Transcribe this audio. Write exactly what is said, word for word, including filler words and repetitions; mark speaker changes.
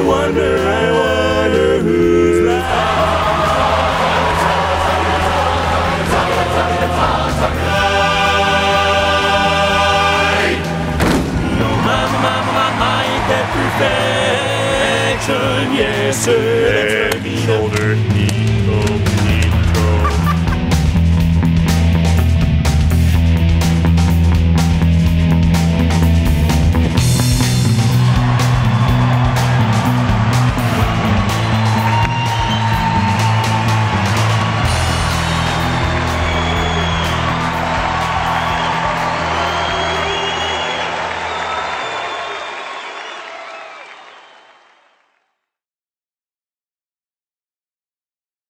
Speaker 1: wonder, I wonder who's right. No, my, my, my, my, ain't that perfection? Yes, sir. Head, shoulder, knee, oh.